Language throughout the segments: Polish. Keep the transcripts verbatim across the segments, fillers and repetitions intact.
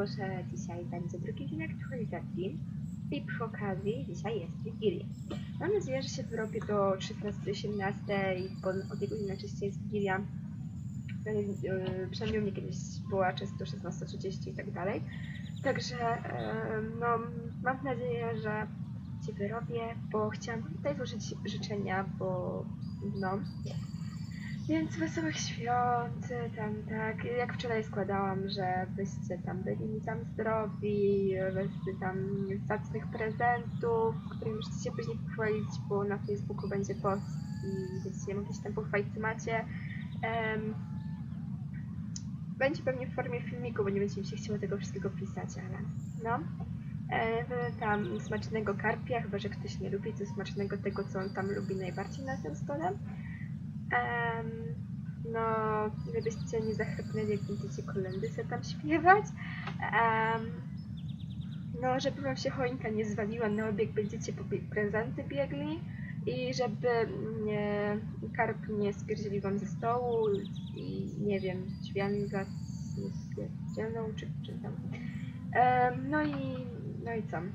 to, że dzisiaj będzie drugi dzień aktualizacji i przy okazji dzisiaj jest Wigilia. Mam nadzieję, że się wyrobię do trzynastej osiemnastej, bo o tej godzinie najczęściej jest Wigilia. Yy, przynajmniej u mnie kiedyś była często szesnasta trzydzieści i tak dalej. Także yy, no, mam nadzieję, że się wyrobię, bo chciałam tutaj złożyć życzenia, bo no... Więc wesołych świąt, tam tak, jak wczoraj składałam, żebyście tam byli mi tam zdrowi, żebyście tam zacnych prezentów, którymi możecie się później pochwalić, bo na Facebooku będzie post i będziecie mogli się tam pochwalić, co macie. Um, będzie pewnie w formie filmiku, bo nie będzie mi się chciało tego wszystkiego pisać, ale no. E, tam smacznego karpia, chyba że ktoś nie lubi, co smacznego tego, co on tam lubi najbardziej na tym stole. Um, no, żebyście nie zachrypnęli, jak będziecie kolędy sobie tam śpiewać. Um, no, żeby wam się choinka nie zwaliła na obieg, będziecie po prezenty biegli i żeby nie, karp nie spierdzieli wam ze stołu i nie wiem, drzwiami was nie spierdzielną, czy, czy tam. Um, no i, no i co?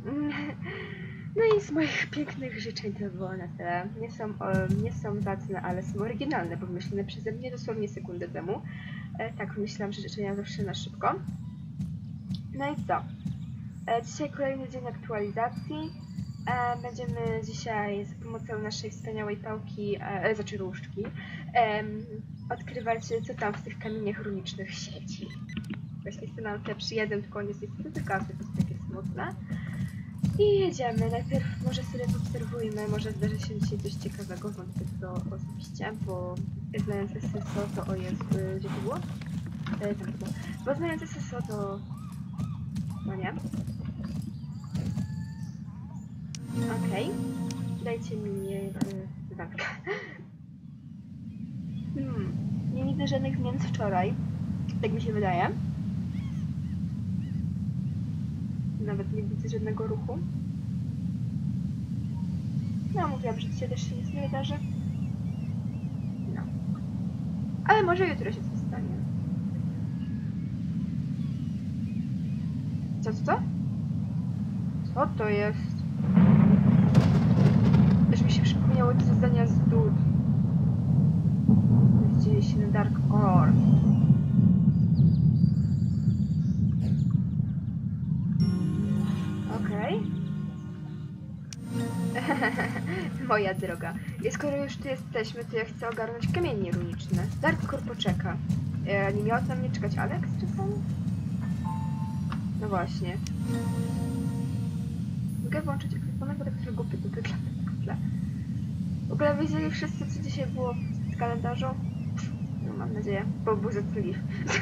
No i z moich pięknych życzeń to było na tyle. Nie są, o, nie są zacne, ale są oryginalne, bo wymyślone przeze mnie dosłownie sekundę temu. E, tak, myślałam, że życzenia zawsze na szybko. No i co? E, dzisiaj kolejny dzień aktualizacji. E, będziemy dzisiaj za pomocą naszej wspaniałej pałki, e, znaczy różdżki, e, odkrywać, co tam w tych kamieniach runicznych siedzi. Właśnie chcę nam przy jeden koniec jest tylko kasy, to jest takie smutne. I jedziemy. Najpierw może sobie obserwujmy, może zdarzy się dzisiaj coś ciekawego, wątpię to osobiście, bo znając S S O to o jest, gdzie to było? E, tam to było. Bo znając S S O to... no nie. Okej. Okay. Dajcie mi yy, walkę. Hmm. Nie widzę żadnych zmian z wczoraj, tak mi się wydaje. Nawet nie widzę żadnego ruchu. No, mówiłam, że dzisiaj też się nic nie wydarzy. No. Ale może jutro się coś stanie. Co, co, co? Co to jest? Też mi się przypomniało te zadania z Dud. Dzieje się na Dark Core. Okej. Okay. Moja droga. I skoro już tu jesteśmy, to ja chcę ogarnąć kamienie runiczne. Darkcore poczeka. E, nie miał na mnie czekać Alex czasami? No właśnie. Mogę włączyć ekwipunek, tak trochę głupie to wygląda w tle. W ogóle wiedzieli wszyscy, co dzisiaj było w kalendarzu? No mam nadzieję, bo był za cliff.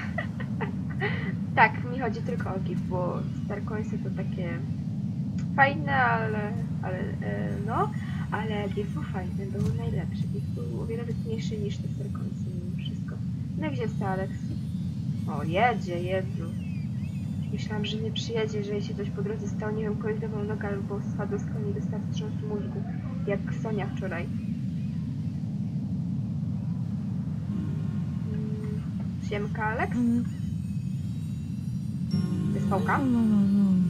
Tak, mi chodzi tylko o GIF, bo Starcoinsy to takie fajne, ale, ale e, no, ale GIF był fajny, był najlepszy. GIF był o wiele wytniejszy niż te Starcoinsy mimo wszystko. No i gdzie jest Alex? O, jedzie, Jezu. Myślałam, że nie przyjedzie, że jej się coś po drodze stało, nie wiem, kogoś dawał nogę albo spadł z koni i dostał wstrząsu mózgu, jak Sonia wczoraj. Hmm, siemka, Alex? To jest pałka? Mhm.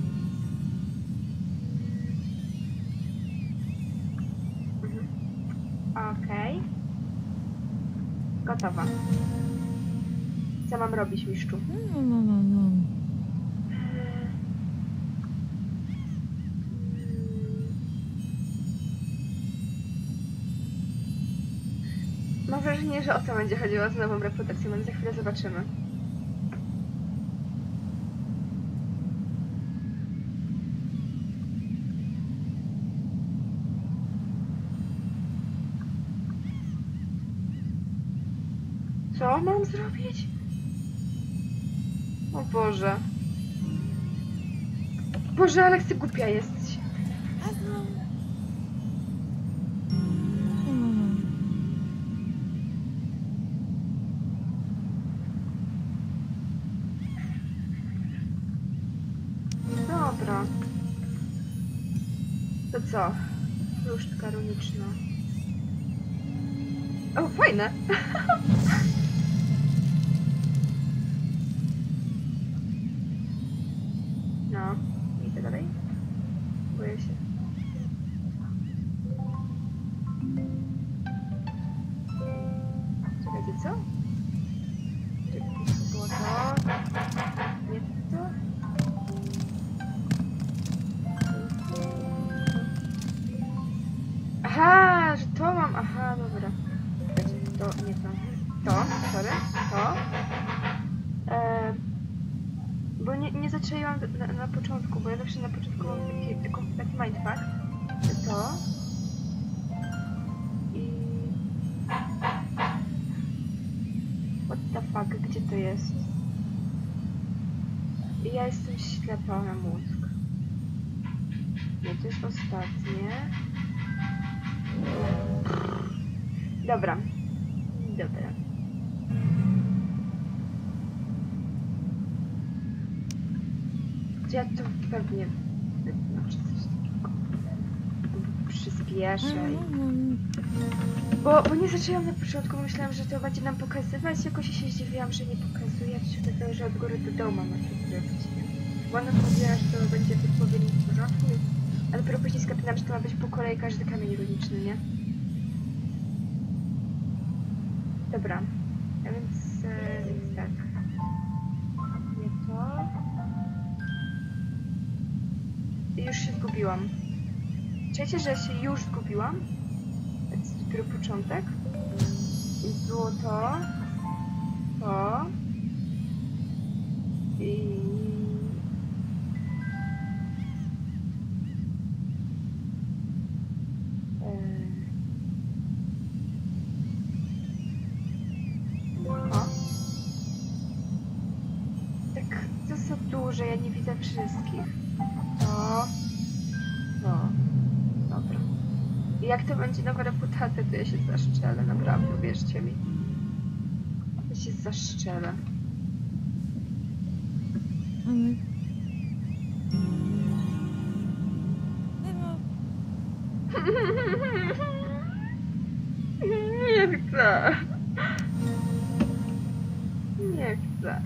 Okej. Okay. Gotowa. Co mam robić, mistrzu? Mam wrażenie, że o to będzie chodziło z nową reputacją, ale za chwilę zobaczymy. Co mam zrobić? O Boże. Boże, Alex, ty głupia jesteś. Dobra. To co? Różdżka runiczna. O, fajne! się. Czekajcie, co? Czekajcie, to było to. Nie to. Aha, że to mam. Aha, dobra. Czekajcie, to nie to. To, sorry, to. E, bo nie, nie zaczęłam na, na początku, bo ja zawsze na początku mam taki, taki, taki mindfuck. To. I... What the fuck, gdzie to jest? I ja jestem ślepa na mózg. Nie, to jest ostatnie. Dobra. Dobra. Ja to pewnie znaczy coś takiego przyspieszę. I... Bo, bo nie zaczęłam na początku, myślałam, że to będzie nam pokazywać, jakoś się zdziwiłam, że nie pokazuje, to się wydaje, że od góry do dołu mamy to zrobić. Bo ona mówiła, że to będzie w odpowiednim porządku, ale dopiero później skapnęłam, że to ma być po kolei każdy kamień runiczny, nie? Dobra, a więc, e, więc tak. Nie to. I już się zgubiłam. Czujecie, że się już zgubiłam? To jest dopiero początek. I było to. To. I... że ja nie widzę wszystkich. To... No. Dobra. I jak to będzie nowa reputacja, to ja się zaszczelę, naprawdę, wierzcie mi. Ja się zaszczelę. Mm. Nie chcę. Nie chcę.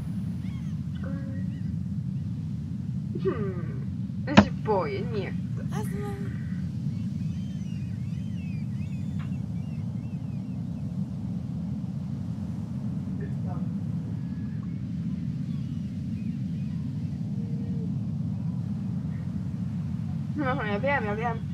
Hmm, ja się boję, nie chcę. No, ja wiem, ja wiem.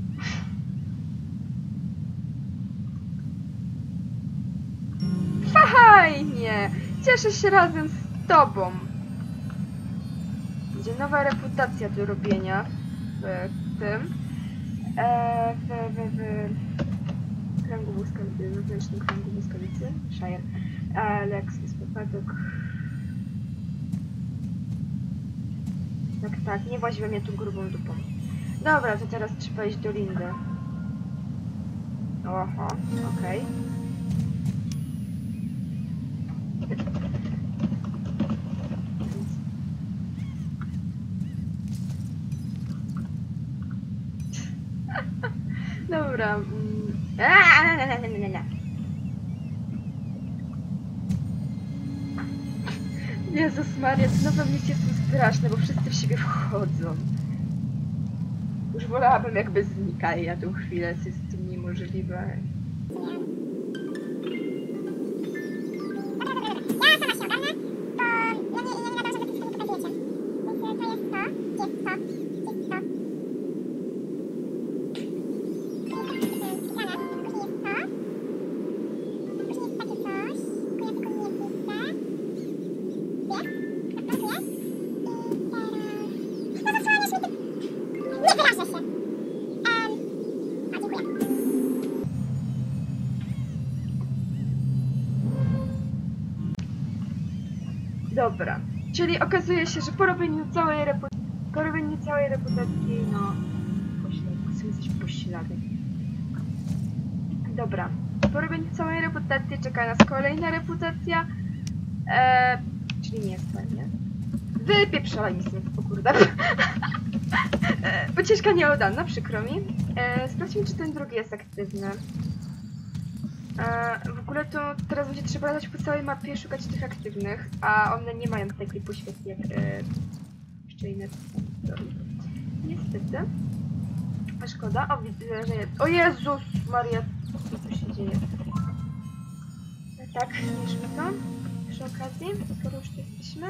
Fajnie! Cieszę się razem z tobą. Będzie nowa reputacja do robienia w tym. E, w, w, w kręgu błyskawicy, wewnętrznym kręgu błyskawicy. Shire. Alex jest popadek. Tak, tak, nie właź we mnie tu grubą dupą. Dobra, to teraz trzeba iść do Lindy. Oho, okej. Okay. Dobra. Jezus Maria, te nowe misje są straszne, bo wszyscy w siebie wchodzą. Już wolałabym jakby znikali na tą chwilę, co jest z tym niemożliwe. Dobra, czyli okazuje się, że po robieniu całej reputacji, po robieniu całej reputacji, no, pośladek, chcę coś pośladek. Dobra, po robieniu całej reputacji czeka nas kolejna reputacja, eee, czyli nie jest fajnie. Wypieprzała mi stąd, o kurde. Pocieszka nieudana, przykro mi. Eee, sprawdźmy, czy ten drugi jest aktywny. E, w ogóle to teraz będzie trzeba latać po całej mapie, szukać tych aktywnych, a one nie mają takiej poświetli jak e, jeszcze inne. Niestety. A szkoda, o widzę, że jest. O Jezus Maria, co tu się dzieje? Tak, niszmy to przy okazji, skoro już tu jesteśmy.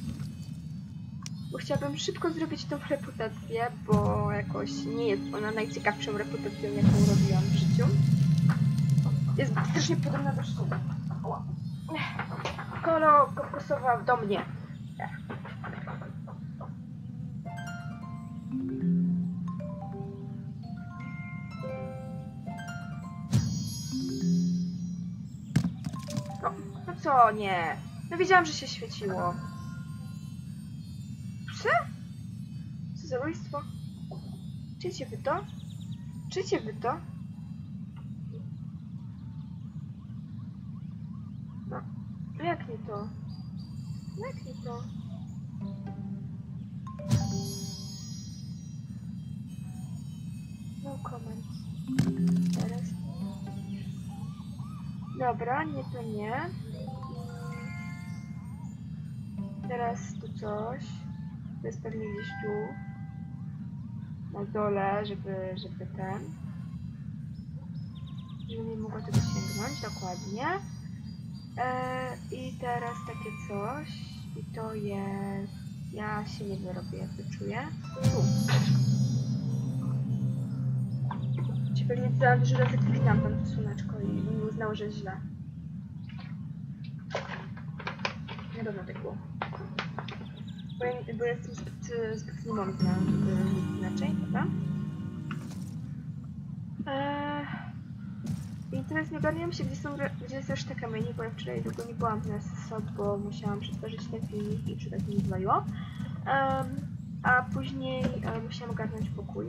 Bo chciałabym szybko zrobić tą reputację, bo jakoś nie jest ona najciekawszą reputacją, jaką robiłam w życiu. Jest strasznie podobna do sztuki. Kolo kokosowa do mnie. No, no co nie? No wiedziałam, że się świeciło. Co? Co za zabójstwo? Czyjcie wy to? Czyjcie wy to? No, no jak nie to? No jak nie to? No comment. Teraz. Dobra, nie to nie. Teraz tu coś. To jest pewnie gdzieś tu. Na dole, żeby, żeby ten. Żeby nie mogła tego sięgnąć, dokładnie. Eee, I teraz takie coś. I to jest... Ja się nie wyrobię, jak to czuję. Tu. Ci pewnie za dużo razy kliknęłam tam to słoneczko i nie uznało, że źle. Nie pewno tak było. Bo, ja, bo jestem zbyt, zbyt niemądra, żeby nic inaczej, prawda? Eee, I teraz nie ogarniam się, gdzie, są, gdzie jest reszta kamieni, bo ja wczoraj długo nie byłam na S O D, bo musiałam przetworzyć ten filmik i przydatnie mi zwaliło. Eee, a później e, musiałam ogarnąć pokój.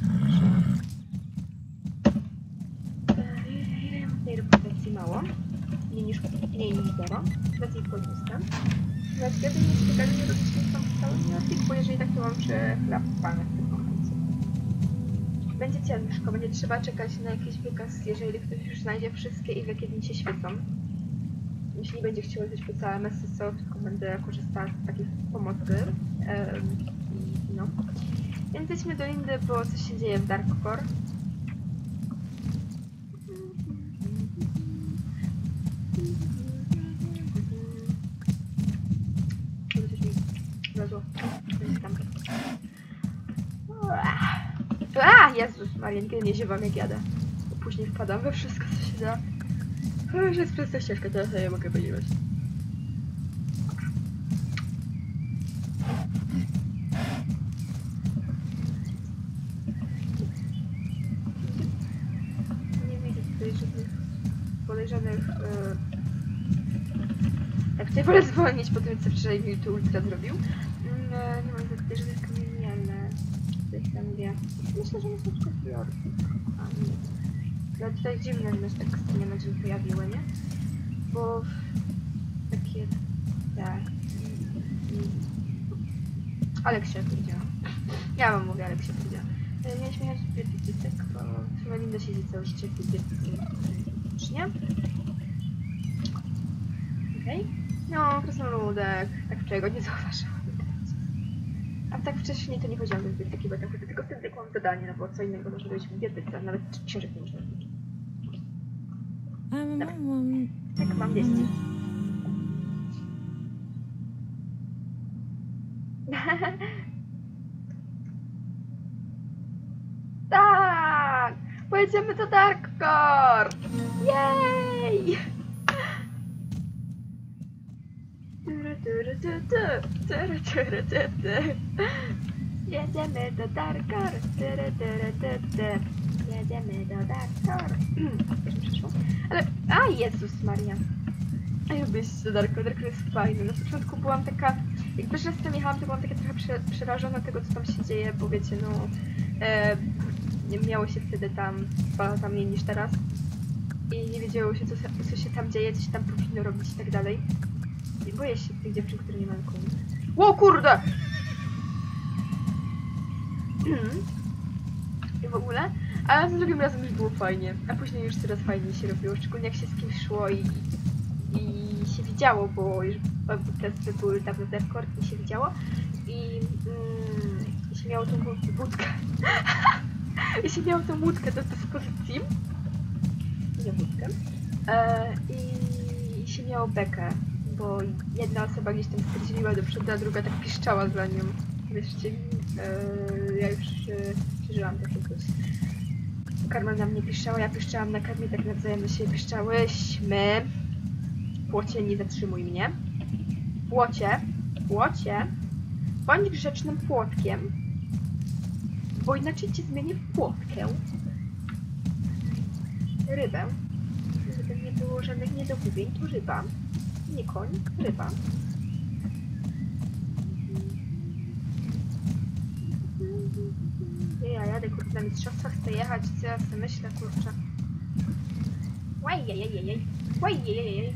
Eee, tej reputacji mało. Mniej niż, mniej niż zero. Teraz jej podniosłem. Teraz kiedy nie spokojnie nie robić tą cały minutnik, bo jeżeli tak to mam przechlapane w tym momencie. Będzie ciężko, będzie trzeba czekać na jakiś wykaz, jeżeli ktoś już znajdzie wszystkie i wie kiedy się świecą. Jeśli nie będzie chciał coś po całym S S O, tylko będę korzystała z takiej pomocy. Um, no. Więc idźmy do Lindy, bo coś się dzieje w Dark Core. A, Jezus Maria, nigdy nie ziewam jak jadę. Bo później wpadam we wszystko, co się da. To już jest prosta ścieżka, teraz ja mogę podziwiać. Nie widzę tutaj żadnych podejrzanych... Yy... Jak tutaj wolę zwolnić po tym, co wczoraj mi tu ultra zrobił. Yy, nie mam tutaj żadnych kamieni, ale... Coś tam wie. Myślę, że nie są tylko fiorki. A nie. Ale tutaj dziwne, że tak nie na dzień pojawiły, nie? Bo takie... tak... Aleksia powiedziała. Ja wam mówię, Aleksia powiedziała. Mieliśmy jechać do dietyczek, bo chyba Linda siedzi całe życie w dietetycznie. Okej. Okay. No, krasnoludek. Tak wczoraj go nie zauważyłam. A tak wcześniej to nie chodziłam do dietyki, bo tak tylko wtedy mam dodanie, no bo co innego można robić w dietyce, nawet książek nie można robić. Dobra. Tak, mam dzieci. Tak! Pojedziemy do Dark Core! Jej! Jedziemy do Dark Core! Jedziemy do Dark Core! Ale... A, Jezus Maria! Ja lubię się do Dark Core, Dark Core jest fajny. Na początku byłam taka... Jak pierwszy raz tam jechałam, to byłam taka trochę prze, przerażona tego, co tam się dzieje, bo wiecie, no... E, nie miało się wtedy tam dwa lata mniej niż teraz. I nie wiedziało się, co, co się tam dzieje, co się tam powinno robić i tak dalej. I boję się tych dziewczyn, które nie mają koni. Ło, kurde! I w ogóle. Ale za drugim razem już było fajnie. A później już coraz fajniej się robiło. Szczególnie jak się z kimś szło i, i się widziało, bo już testy były dawno Dark Core i się widziało. I, mm, i się miało tą wódkę. I się miałam tą łódkę do dyspozycji. Nie łódkę. E, I się miało bekę, bo jedna osoba gdzieś tam stwierdziła do przodu, a druga tak piszczała za nią. Wreszcie e, ja już e, przeżyłam jakiegoś. Karma na mnie piszczała, ja piszczałam na karmie, tak nawzajem na siebie piszczałyśmy. Płocie, nie zatrzymuj mnie. Płocie, płocie, bądź grzecznym płotkiem, bo inaczej cię zmienię w płotkę. Rybę. Żeby nie było żadnych niedomówień, to ryba. Nie koń, ryba. Ja jadę, kurde, na mistrzostwa chcę jechać, co ja sobie myślę, kurczę. Łajjajajajaj, łajjajajaj.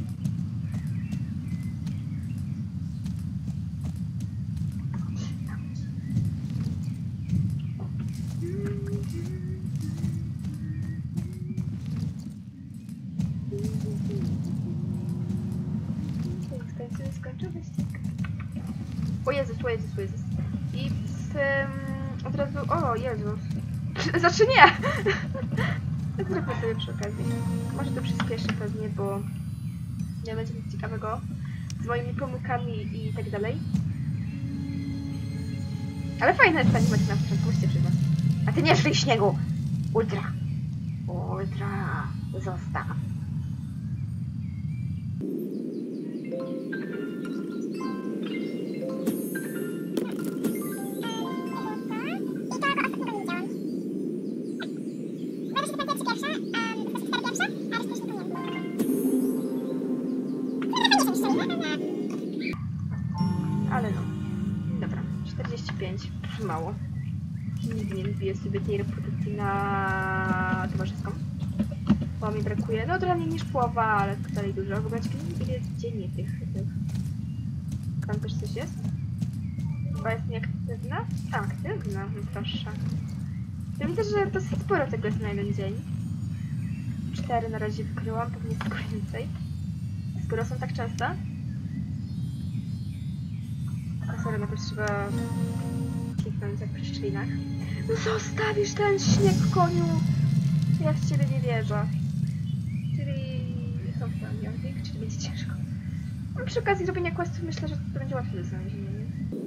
Skończył wyścig. O Jezus, o Jezus, o Jezus. I z, um, od razu... O Jezus. Znaczy nie! Zrobię sobie przy okazji. Może to przyspieszy pewnie, bo nie będzie nic ciekawego z moimi pomykami i tak dalej. Ale fajna jest ta animacja na początku, musicie przyznać. A ty nie szli śniegu! Ultra! Ultra! Zostaw! Ale no. Dobra, czterdzieści pięć. Mało. Nigdy nie wbiję sobie tej reputacji na towarzyską. Bo mi brakuje. No trochę mniej niż połowa, ale dalej dużo. W ogóle ile jest dziennie tych, tych. Tam też coś jest? Chyba jest nieaktywna? Tak, aktywna, no proszę. Ja widzę, że dosyć sporo tego jest na jeden dzień. Cztery na razie wykryłam, pewnie tylko więcej. Skoro są tak częste. A sorry, no to trzeba kliknąć jak przy szczelinach. No zostawisz ten śnieg, koniu! Ja w ciebie nie wierzę. Czyli są familiarnik, czyli będzie ciężko. No, przy okazji robienia questów myślę, że to będzie łatwe do znalezienia, nie?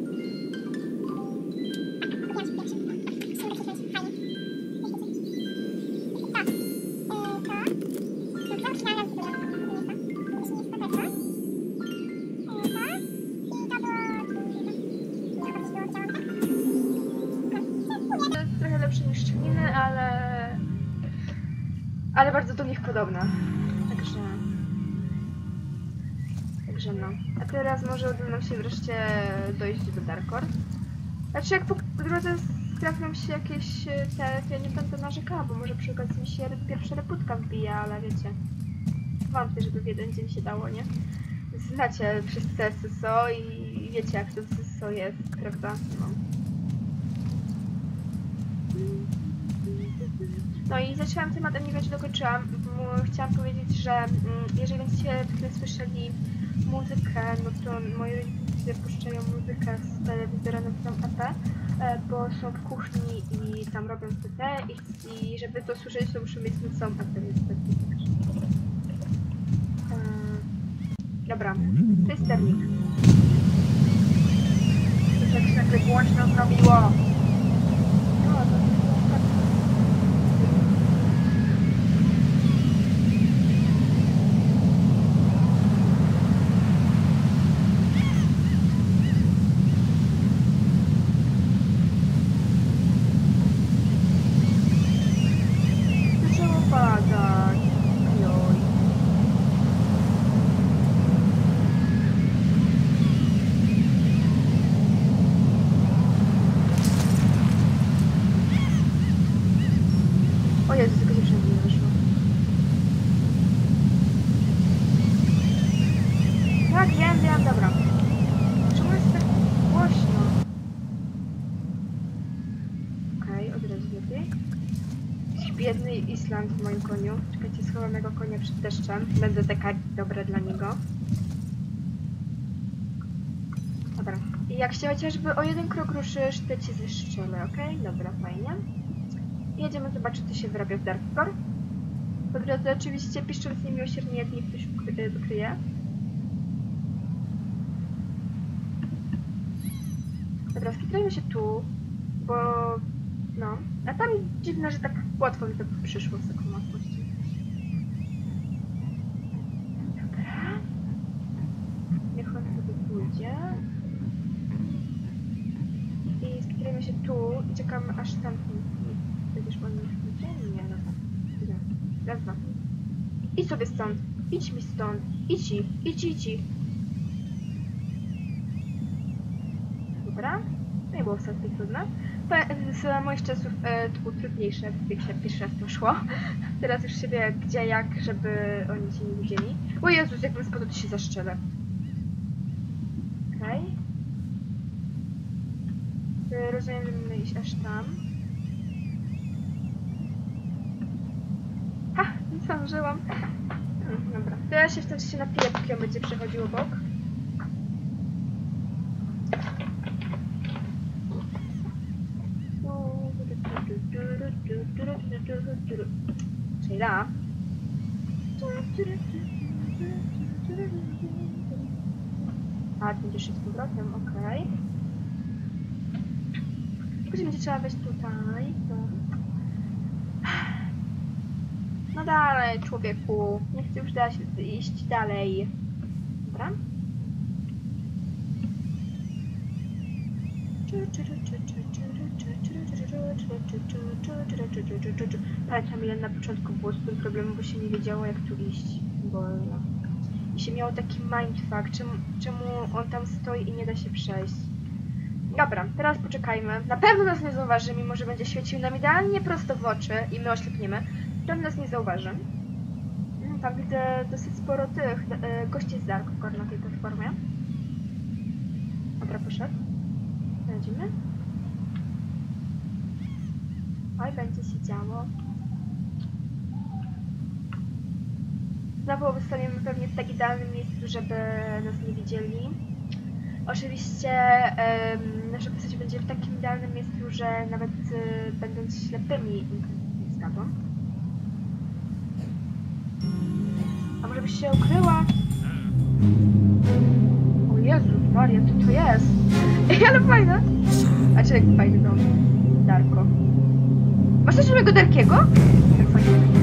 Trochę lepsze niż szczeliny, ale... ale bardzo do nich podobna. Także... Także no. A teraz może uda nam się wreszcie dojść do Darkor. Znaczy jak po drodze trafią się jakieś te... ja nie będę narzekała, bo może przy okazji mi się pierwsza reputka wbija, ale wiecie... Wątpię, żeby w jeden dzień się dało, nie? Znacie wszyscy S S O i wiecie jak to S S O jest, prawda? No. No i zaczęłam temat, a nie wiem, czy dokończyłam. Chciałam powiedzieć, że jeżeli będziecie słyszeli muzykę, no to moi rodzice puszczają muzykę z telewizora na swoją A P, bo są w kuchni i tam robią P T i, i żeby to słyszeć, to muszę mieć na całą A P niestety. Dobra, to jest sternik. To jak się nagle głośno zrobiło. O Jezu, tylko dziewczyna nie wyszło. Tak, wiem, wiem, dobra. Czemu jest tak głośno? Okej, okay, od razu lepiej. Jakiś biedny Island w moim koniu. Czekajcie, schowam mego konia przed deszczem. Będę taka dobra dla niego. Dobra. I jak się chociażby o jeden krok ruszysz, to cię zeszczelę, okej? Okay? Dobra, fajnie. I jedziemy zobaczyć, co się wyrabia w Darkcore. Po drodze oczywiście piszcząc niemiłosiernie, jak mnie ktoś wykryje. Dobra, skitrajmy się tu, bo no, a tam dziwne, że tak łatwo mi to przyszło z taką łatwością. Dobra. Niech on sobie pójdzie. I skitrajmy się tu i czekamy aż tamten. Będziesz on nie pójdzie? Nie, no tak. Raz, dwa. Idź sobie stąd. Idź mi stąd. Idź, idź, idź. Dobra. Nie było wcale trudne. Z moich czasów e, to było trudniejsze, jak się pierwszy raz to szło. Teraz już się wie gdzie, jak, żeby oni się nie widzieli. O Jezus, jakbym spadł, to się zaszczelę. Okej. Okay. Rozumiem, że mamy iść aż tam. Ha! Nie zdążyłam. Hmm, dobra. To ja się w tym się napiję, póki on będzie przechodził obok. Sheila. A, będziesz szedł z powrotem, okej. Okay. Później będzie trzeba wejść tutaj. To... No dalej, człowieku. Nie chcę już dać iść dalej. Dobra. Pamiętam, ile na początku było z tym problemem, bo się nie wiedziało, jak tu iść. Bo... I się miało taki mindfuck, czemu, czemu on tam stoi i nie da się przejść. Dobra, teraz poczekajmy. Na pewno nas nie zauważy, mimo że będzie świecił nam idealnie prosto w oczy i my oślepniemy. Tam nas nie zauważy. Tam widzę dosyć sporo tych e, gości z Darkcore na tej platformie. Dobra, poszedł. Będziemy. Oj, będzie się działo. Znowu wystawimy pewnie w tak idealnym miejscu, żeby nas nie widzieli. Oczywiście um, nasza postać będzie w takim idealnym miejscu, że nawet y, będąc ślepymi nie zgadną. A może byś się ukryła? O Jezus Maria, co to jest? Ej, ale fajne! A czy jak fajny dom? Darko. Masz coś nowego Darkiego? Tak fajnie.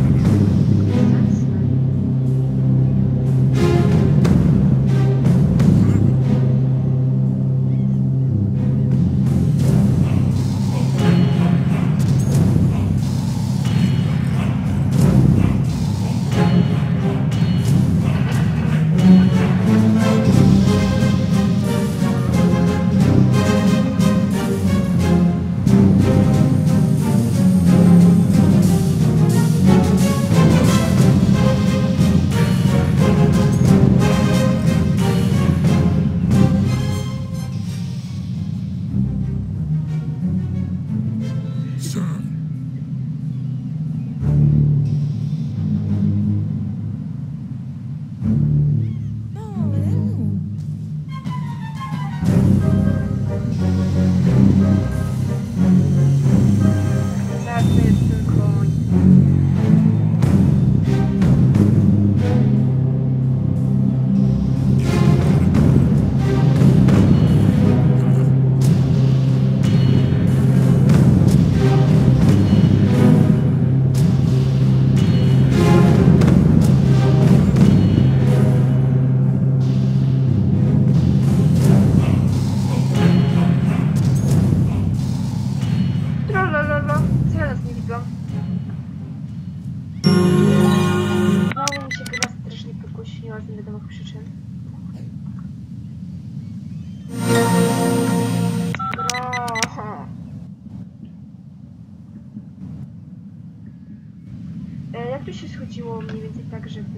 Jak to się schodziło mniej więcej tak, żeby...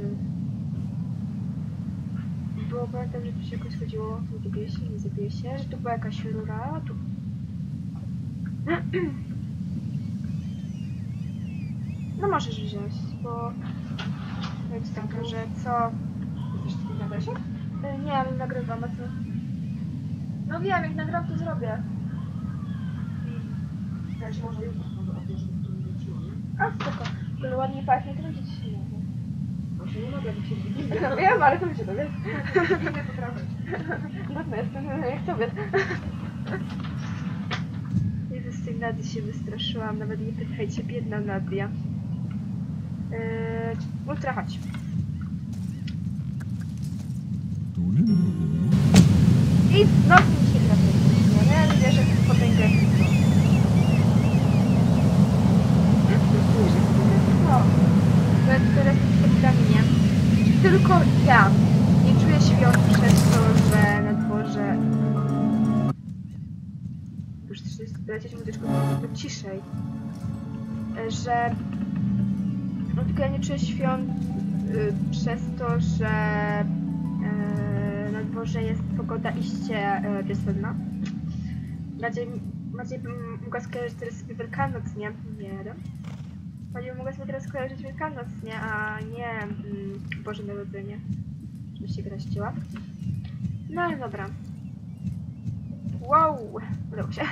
Było, pamiętam, że to się jakoś schodziło, nie zabije się, nie zabije się, że tu była jakaś rura, tu... No możesz wziąć, bo... Ja ci tam każę, co... Jesteś w tym nagrasie? Nie, ale nagrywam, a co? No wiem, jak nagram, to zrobię. Ja ci może jutro, może odłożę, to nie wróciło. A, spoko. W ogóle ładnie pachnie, to będzie ci się mogło. Może nie mogę być się widzieć. No wiem, ale to będzie dowiedz. Idę poprawić. Trudno jest, jak to wiesz. Jezus, z tej Nady się wystraszyłam, nawet nie pytajcie, biedna Nadia. Eee, ultra, chodź. I znowu mi się gra nie? Ja widzę, że potęga jest to. No, to teraz spotkamy mnie. Tylko ja nie czuję świąt przez to, że na dworze... Już chcesz lecieć muzyczką, to ciszej. Że... No tylko ja nie czuję świąt y, przez to, że y, na dworze jest pogoda iście y, wiosenna. Bardziej, bardziej bym mogła skojarzyć teraz sobie Wielkanoc, nie? Nie wiem. Bardziej bym mogła sobie teraz skojarzyć Wielkanoc, nie? A nie mm, Boże Narodzenie. Żeby się gra ścięła. No ale dobra. Wow! Udało się.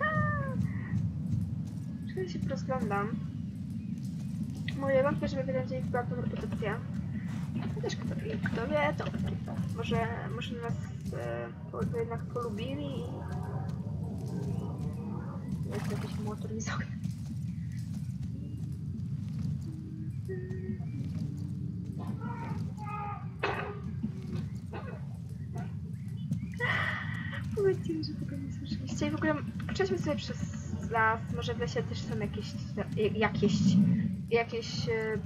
Czekaj, się rozglądam. Moje wątpię, żeby w jeden dzień była to reputacja. Chociaż kto wie, kto wie, to może, może nas e, po, to jednak polubili i... Jest jakiś motor nie zognie. Powiedzcie mi, że tego nie słyszeliście. I w ogóle przejdźmy sobie przez las. Może w lesie też są jakieś... jakieś... jakieś... E,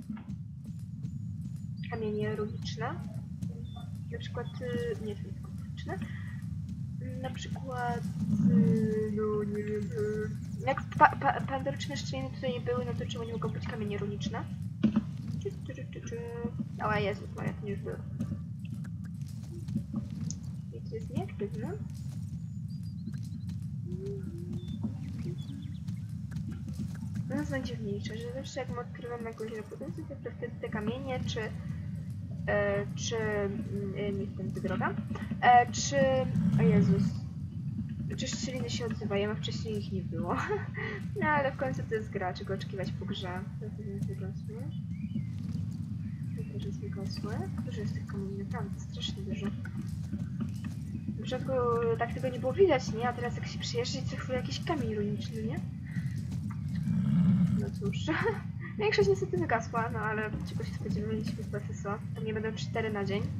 kamienie runiczne. Na przykład... E, nie tylko runiczne. Na przykład... E, no nie wiem... E, jak pa, pa, pandoryczne szczeliny tutaj nie były, no to czemu nie mogą być kamienie runiczne? Czy, czy, czy, czy, czy. O Jezus Maria, to nie już było. I to jest nieaktywne. No jest najdziwniejsze, że zawsze jak my odkrywamy jakąś reputację, to wtedy te kamienie, czy... E, czy... E, nie jestem droga. E, czy... O Jezus. Czy szczeliny się odzywają, a wcześniej ich nie było. No ale w końcu to jest gra, czego oczekiwać po grze. To jest wygosłe. To też jest wygosłe. Dużo jest tych kamieni, naprawdę strasznie dużo. Na początku tak tego nie było widać, nie? A teraz jak się przyjeżdża, co chwilę jakiś kamień runiczny, nie? No cóż. Większość niestety wygasła, no ale czego się spodziewaliśmy z B S S O. Tam nie będą cztery na dzień.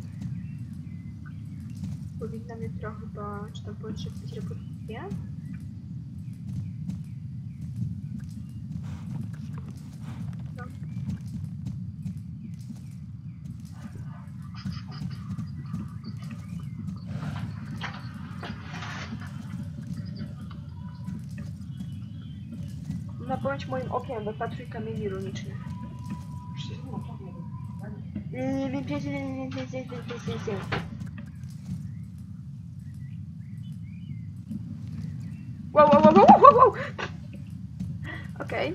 Powinna mnie trochę, bo czy tam potrzebować reputację? No. No bądź moim okiem, dopatruj kamieni runicznych. Wow, wow, wow, wow, wow, wow! Okej.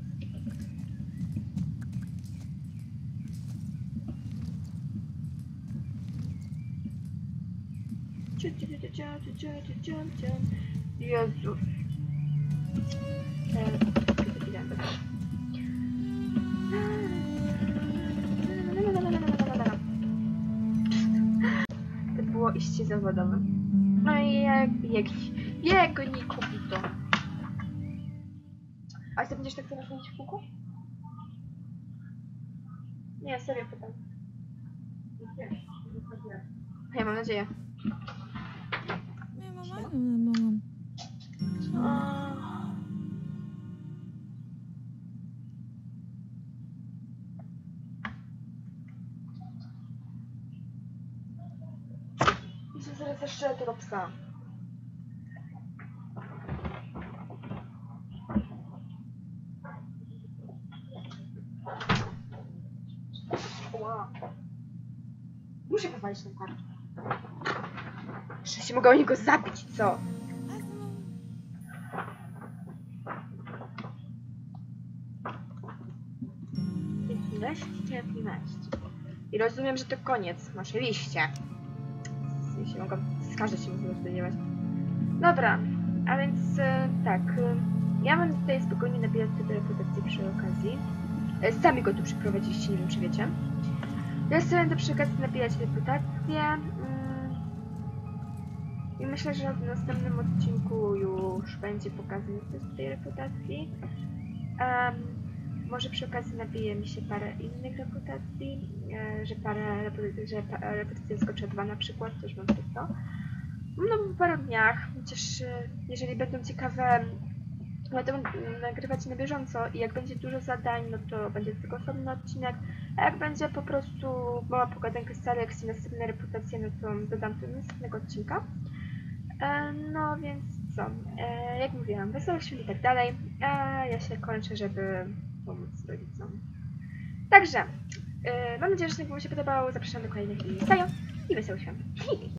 Jezus. To było iście zawodowe. No i jak bieg, jego nie kupi to. A ty będziesz tak teraz chodzić w kółku? Nie, serio pytam. Ja mam nadzieję. Nie, mama, nie, mama. I zaraz jeszcze tego psa. Wow. Muszę powalić ten kartę. Że się mogą oni go zabić, co? Cierpliwość, cierpliwość. I rozumiem, że to koniec. Oczywiście. Się mogą, z każdej się mogą spodziewać. Dobra, a więc e, tak. E, Ja mam tutaj spokojnie nabijać sobie reputację przy okazji. E, Sami go tu przyprowadziliście, nie wiem czy wiecie. Ja sobie będę przy okazji nabijać reputację. Mm. I myślę, że w następnym odcinku już będzie pokazany test tej reputacji. Um, może przy okazji nabije mi się parę innych reputacji, e, że parę reputacji, że pa, reputacja skoczy dwa na przykład, też mam to. No po paru dniach, chociaż e, jeżeli będą ciekawe, będę nagrywać na bieżąco i jak będzie dużo zadań, no to będzie tylko osobny odcinek, a jak będzie po prostu mała pogadanka z Alex i następne reputacje, no to dodam do następnego odcinka. E, no więc co, e, jak mówiłam, wesołych świąt i tak dalej, a ja się kończę, żeby pomóc rodzicom. Także, e, mam nadzieję, że odcinek Wam się podobał, zapraszam do kolejnych i sajo i wesołych świąt.